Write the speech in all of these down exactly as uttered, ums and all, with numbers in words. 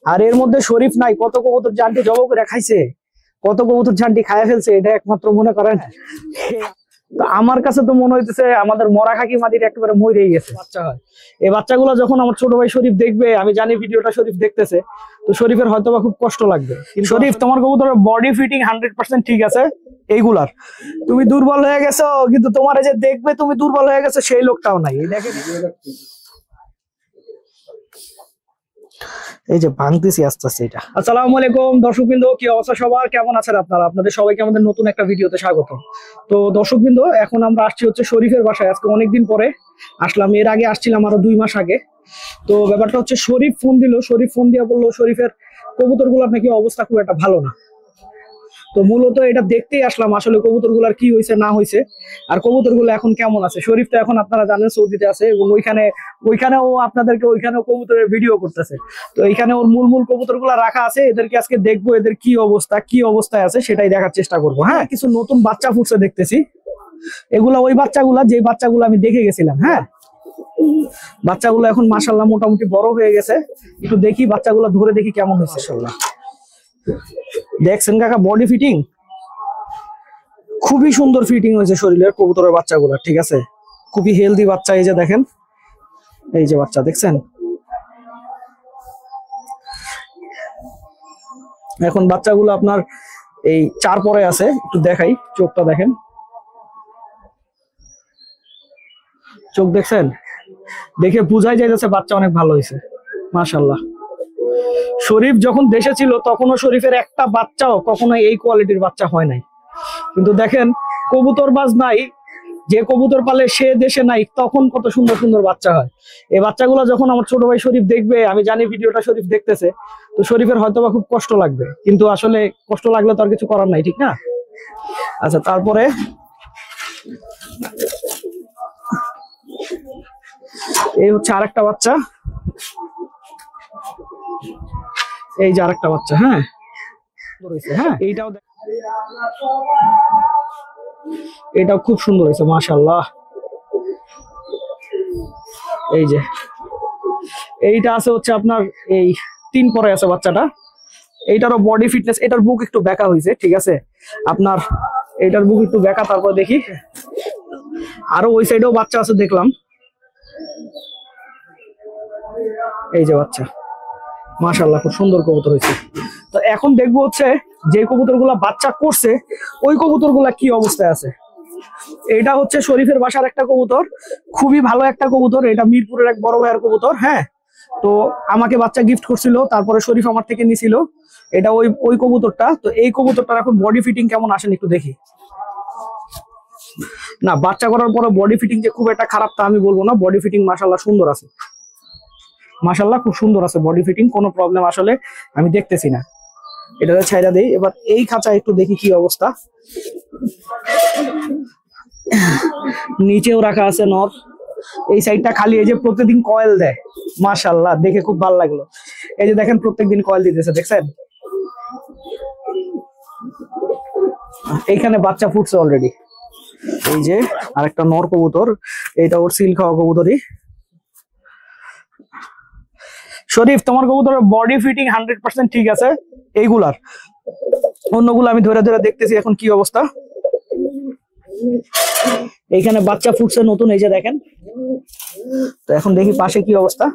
আর এর মধ্যে শরীফ নাই, কত কবুতর জানটি জব করে খাইছে, কত কবুতর জানটি খাইয়া ফেলছে, এটা একমাত্র মনে করেন। তো আমার কাছে তো মনে হইতেছে আমাদের মরা খাকি মাটির একেবারে মরেই গেছে বাচ্চা হয়। এই বাচ্চাগুলো যখন আমার ছোট ভাই শরীফ দেখবে, আমি জানি ভিডিওটা শরীফ দেখতেছে, তো শরীফের হয়তো বা খুব কষ্ট লাগবে। শরীফ, তোমার কবুতরের বডি ফিটিং হান্ড্রেড পার্সেন্ট ঠিক আছে, এইগুলার তুমি দুর্বল হয়ে গেছো, কিন্তু তোমার যে দেখবে তুমি দুর্বল হয়ে গেছো সেই লোকটাও নাই। দেখেন এই যে ভাঙতেছি আস্তে আস্তে এটা। আসসালামু আলাইকুম দর্শকবৃন্দ, কি অবস্থা সবার, কেমন আছেন আপনারা? আপনাদের সবাইকে আমাদের নতুন একটা ভিডিওতে স্বাগত। তো দর্শকবৃন্দ, এখন আমরা আসছি হচ্ছে শরীফের বাসায়। আজকে অনেকদিন পরে আসলাম, এর আগে আসছিলাম আরো দুই মাস আগে। তো ব্যাপারটা হচ্ছে শরীফ ফোন দিল, শরীফ ফোন দিয়া বললো শরীফের কবুতর গুলার নাকি অবস্থা খুব একটা ভালো না। তো মূলত এটা দেখতেই আসলাম আসলে কবুতর গুলার কি হয়েছে না হয়েছে, আর কবুতর গুলো এখন কেমন আছে। শরীফ তো এখন আপনারা জানেন সৌদিতে আছে, এবং ওইখানে ওইখানেও আপনাদেরকে ওইখানেও কবুতরের ভিডিও করতেছে। তো এইখানে ওর মূল মূল কবুতর গুলা রাখা আছে, এদেরকে আজকে দেখবো এদের কি অবস্থা, কি অবস্থায় আছে সেটাই দেখার চেষ্টা করবো। হ্যাঁ, কিছু নতুন বাচ্চা ফুটছে দেখতেছি, এগুলা ওই বাচ্চাগুলা যে বাচ্চাগুলো আমি দেখে গেছিলাম। হ্যাঁ, বাচ্চাগুলো এখন মাশাআল্লাহ মোটামুটি বড় হয়ে গেছে। একটু দেখি বাচ্চাগুলো ধরে দেখি কেমন হয়েছে। মাশাআল্লাহ, দেখছেন কাকা বডি ফিটিং খুবই সুন্দর ফিটিং হয়েছে শরীরের কবুতরের বাচ্চাগুলো, ঠিক আছে, খুবই হেলদি বাচ্চা। এই যে দেখেন, এই যে বাচ্চা দেখছেন। এখন বাচ্চাগুলো আপনার এই চার পরে আছে, একটু দেখাই, চোখটা দেখেন, চোখ দেখছেন, দেখে বুঝাই যাইতেছে বাচ্চা অনেক ভালো হয়েছে মাশাআল্লাহ। শরীফ যখন দেশে ছিল তখনও শরীফের একটা বাচ্চাও কখনো এই কোয়ালিটির বাচ্চা হয় নাই, কিন্তু দেখেন কবুতর বাজ নাই, যে কবুতর পালে সে দেশে নাই, তখন কত সুন্দর সুন্দর বাচ্চা হয়। এই বাচ্চাগুলো যখন আমার ছোট ভাই শরীফ দেখবে, আমি জানি ভিডিওটা শরীফ দেখতেছে, তো শরীফের হয়তো বা খুব কষ্ট লাগবে, কিন্তু আসলে কষ্ট লাগলে তো আর কিছু করার নাই, ঠিক না? আচ্ছা, তারপরে এই হচ্ছে আরেকটা বাচ্চা, এই যে আরেকটা বাচ্চা। হ্যাঁ হ্যাঁ, এইটাও এটাও খুব সুন্দর হয়েছে মাশাআল্লাহ। এই যে এইটা আছে হচ্ছে আপনার এই তিন পরে আছে বাচ্চাটা, এইটারও বডি ফিটনেস, এটার বুক একটু বেঁকা হয়েছে, ঠিক আছে আপনার, এইটার বুক একটু বেঁকা। তারপর দেখি আরো ওই সাইডেও বাচ্চা আছে দেখলাম, এই যে বাচ্চা মাশাআল্লাহ, খুব সুন্দর কবুতর হয়েছে। তো এখন দেখবো হচ্ছে যে কবুতর গুলা বাচ্চা করছে ওই কবুতর গুলা কি অবস্থায় আছে। এটা হচ্ছে শরীফের বাসার একটা কবুতর, খুবই ভালো একটা কবুতর, এটা মিরপুরের এক বড় ভাইয়ের কবুতর। হ্যাঁ, তো আমাকে বাচ্চা গিফট করছিল, তারপরে শরীফ আমার থেকে নিছিল, এটা ওই ওই কবুতরটা। তো এই কবুতরটার এখন বডি ফিটিং কেমন আসেন একটু দেখি। না, বাচ্চা করার পরে বডি ফিটিং যে খুব একটা খারাপ তা আমি বলবো না, বডি ফিটিং মাশাআল্লাহ সুন্দর আছে, মাশাআল্লাহ খুব সুন্দর আছে বডি ফিটিং, কোনো প্রবলেম আসলে আমি দেখতেছি না। এটাতে ছাইরা দেই। এবার এই খাঁচা একটু দেখি কি অবস্থা। নিচেও রাখা আছে নর, এই সাইডটা খালি। এই যে প্রত্যেকদিন কয়েল দেয় মাশাআল্লাহ, দেখে খুব ভালো লাগলো। এই যে দেখেন প্রত্যেকদিন কয়েল দিতেছে, দেখছেন। এইখানে বাচ্চা ফুটছে অলরেডি। এই যে আরেকটা নর কবুতর, এইটা ওর সিল খাওয়া কবুতরই। শরীফ, তোমার কবুতরের বডি ফিটিং হান্ড্রেড পার্সেন্ট ঠিক আছে, এইগুলার। অন্যগুলো আমি ধরে ধরে দেখতেছি এখন কি অবস্থা। এইখানে বাচ্চা ফুটছে নতুন, এই যে দেখেন। তো এখন দেখি পাশে কি অবস্থা।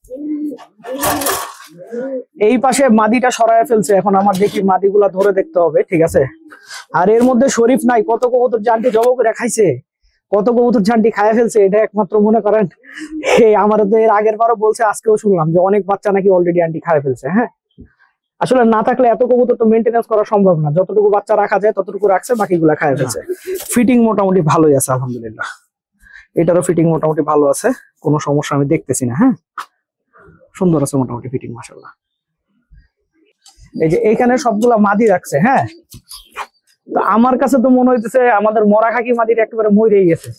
এই পাশে মাদিটা সরায় ফেলছে, এখন আমার দেখি মাদিগুলা ধরে দেখতে হবে, ঠিক আছে। আর এর মধ্যে শরীফ নাই, কত কবুতর জানটি জব করে খাইছে, কত কবুতর ঝান্ডি খাইয়া ফেলছে, এটা একমাত্র মনে করেন। আমার তো এর আগের বারও বলছে, আজকেও শুনলাম যে অনেক বাচ্চা নাকি অলরেডি আন্টি খাইয়া ফেলছে। হ্যাঁ, আসলে না থাকলে এত কবুতর তো মেনটেনেন্স করা সম্ভব না, যতটুকু বাচ্চা রাখা যায় ততটুকু রাখছে, বাকিগুলা খাইয়া ফেলছে। ফিটিং মোটামুটি ভালোই আছে আলহামদুলিল্লাহ, এটারও ফিটিং মোটামুটি ভালো আছে, কোনো সমস্যা আমি দেখতেছি না। হ্যাঁ, সুন্দর আছে মোটামুটি ফিটিং মাশাআল্লাহ। এই যে এইখানে সবগুলা মাদি রাখছে। হ্যাঁ, তো আমার কাছে তো মনে হইতেছে আমাদের মরা খাকি মাদির একেবারে মরেই গেছে।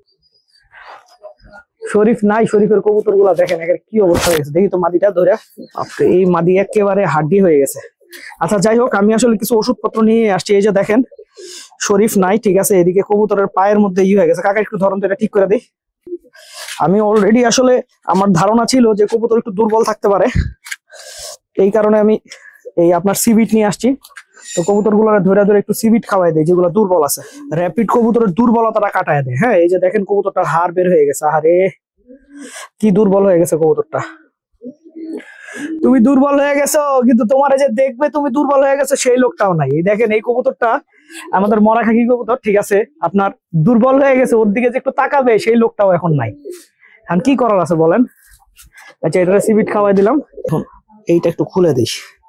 শরীফ নাই, শরীফের কবুতর গুলা দেখেন কি অবস্থা হয়েছে। দেখি তো মাদিটা ধরে, এই মাদি একেবারে হাড্ডি হয়ে গেছে। আচ্ছা যাই হোক, আমি আসলে কিছু ওষুধপত্র নিয়ে আসছি। এই যে দেখেন শরীফ নাই, ঠিক আছে। এদিকে কবুতরের পায়ের মধ্যে ই হয়ে গেছে। কাকা একটু ধরুন তো, এটা ঠিক করে দিই। আমি অলরেডি আসলে আমার ধারণা ছিল যে কবুতর একটু দুর্বল থাকতে পারে, এই কারণে আমি এই আপনার সিবিট নিয়ে আসছি। তো কবুতর গুলো ধরে ধরে একটু সিবিট খাওয়াই দেয়, যেগুলো দুর্বল আছে। র্যাপিড কবুতরের দুর্বলতাটা কাটায় দেয়। হ্যাঁ, এই যে দেখেন কবুতরটার হাড় বের হয়ে গেছে। আরে কি দুর্বল হয়ে গেছে কবুতরটা। তুমি দুর্বল হয়ে গেছো, কিন্তু তোমার যে দেখবে তুমি দুর্বল হয়ে গেছো সেই লোকটাও নাই। এই দেখেন এই কবুতরটা আমাদের মরা খাকি কবুতর, ঠিক আছে, আপনার দুর্বল হয়ে গেছে, ওর দিকে যে একটু তাকাবে সেই লোকটাও এখন নাই। এখন কি করার আছে বলেন? আচ্ছা, এটা সিবিট খাওয়াই দিলাম। এখন এইটা একটু খুলে দিস।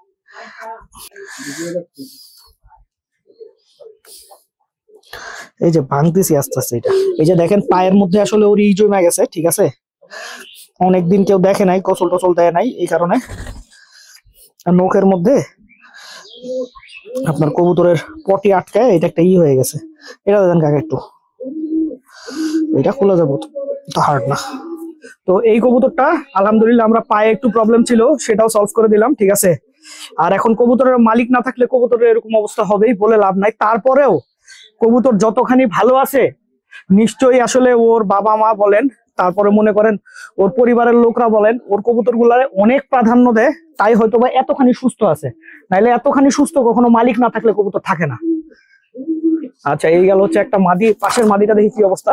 এই যে ভাঙতেছি আস্তে আস্তে এটা। এই যে দেখেন পায়ের মধ্যে আসলে ওর ই জমে গেছে, ঠিক আছে, অনেকদিন কেউ দেখে নাই, গোসল টোসল দেয় নাই, এই কারণে। নখের মধ্যে আপনার কবুতরের পটি আটকায়, এটা একটা ই হয়ে গেছে। এটা দেন কাকা একটু, এটা খুলে যাবো তো, হার্ড না। তো এই কবুতরটা আলহামদুলিল্লাহ আমরা পায়ে একটু প্রবলেম ছিল, সেটাও সলভ করে দিলাম, ঠিক আছে। আর এখন কবুতরের মালিক না থাকলে কবুতরের এরকম অবস্থা হবেই, বলে লাভ নাই। তারপরেও কবুতর যতখানি ভালো আছে, নিশ্চয়ই আসলে ওর বাবা মা বলেন, তারপরে মনে করেন ওর পরিবারের লোকরা বলেন, ওর কবুতর গুলারে অনেক প্রাধান্য দেয়, তাই হয়তো বা এতখানি সুস্থ আছে। নাইলে এতখানি সুস্থ কখনো মালিক না থাকলে কবুতর থাকে না। আচ্ছা, এই গেল হচ্ছে একটা মাদি। পাশের মাদিটা দেখি কি অবস্থা।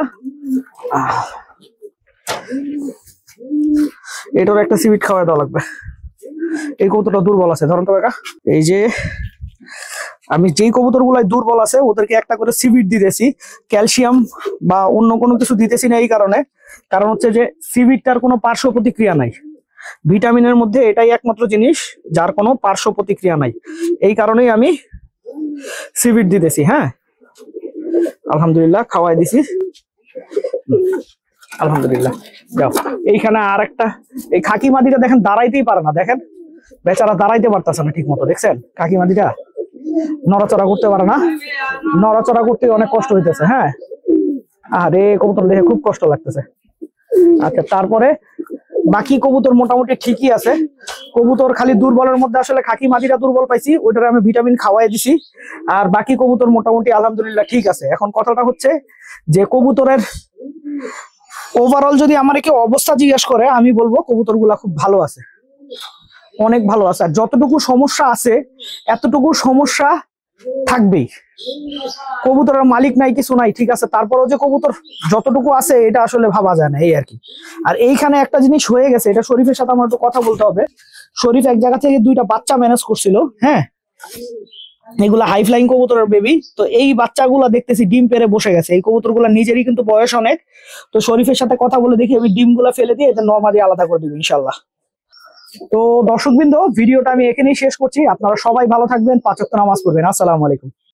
এটার একটা সিবিট খাওয়াই দেওয়া লাগবে। এই কবুতরটা দুর্বল আছে, ধরুন তো কাকা। এই যে আমি যেই কবুতর গুলাই দুর্বল আছে ওদেরকে একটা করে সিবিট দিতেছি, ক্যালসিয়াম বা অন্য কোনো কিছু দিতেছি না। এই কারণে, কারণ হচ্ছে যে সিবিটটার কোনো পার্শ্ব প্রতিক্রিয়া নাই। ভিটামিনের মধ্যে এটাই একমাত্র জিনিস যার কোনো পার্শ্ব প্রতিক্রিয়া নাই। এই কারণেই আমি সিবিট দিতেছি। হ্যাঁ, আলহামদুলিল্লাহ খাওয়াই দিছি, আলহামদুলিল্লাহ। যাও, এইখানে আর একটা এই খাকি মাদিটা দেখেন দাঁড়াইতেই পারে না, দেখেন বেচারা দাঁড়াইতে পারতেছে না ঠিক মতো। দেখছেন খাকি মাদিটা নড়াচড়া করতে পারে না, নড়াচড়া করতে অনেক কষ্ট হইতেছে। হ্যাঁ, আরে কবুতর দেখে খুব কষ্ট লাগতেছে। আচ্ছা, তারপরে বাকি কবুতর মোটামুটি ঠিকই আছে। কবুতর খালি দুর্বলের মধ্যে আসলে খাকি মাদিটা দুর্বল পাইছি, ওইটার আমি ভিটামিন খাওয়াই দিছি। আর বাকি কবুতর মোটামুটি আলহামদুলিল্লাহ ঠিক আছে। এখন কথাটা হচ্ছে যে কবুতরের ওভারঅল যদি আমার কেউ অবস্থা জিজ্ঞাসা করে, আমি বলবো কবুতর গুলা খুব ভালো আছে, অনেক ভালো আছে। আর যতটুকু সমস্যা আছে এতটুকু সমস্যা থাকবেই। কবুতরের মালিক নাই, কিছু নাই, ঠিক আছে, তারপরেও যে কবুতর যতটুকু আছে এটা আসলে ভাবা যায় না, এই আর কি। আর এইখানে একটা জিনিস হয়ে গেছে, এটা শরীফের সাথে আমার একটু কথা বলতে হবে। শরীফ এক জায়গা থেকে দুইটা বাচ্চা ম্যানেজ করছিল। হ্যাঁ, এগুলা হাই ফ্লাইং কবুতরের বেবি। তো এই বাচ্চাগুলা দেখতেছি ডিম পেরে বসে গেছে। এই কবুতরগুলা নিজেরই কিন্তু বয়স অনেক। তো শরীফের সাথে কথা বলে দেখি আমি ডিমগুলা ফেলে দিয়ে এটা নর্মালি আলাদা করে দিব ইনশাল্লাহ। তো দর্শকবৃন্দ, ভিডিওটা আমি এখানেই শেষ করছি। আপনারা সবাই ভালো থাকবেন, পাঁচ ওয়াক্ত নামাজ পড়বেন। আসসালামু আলাইকুম।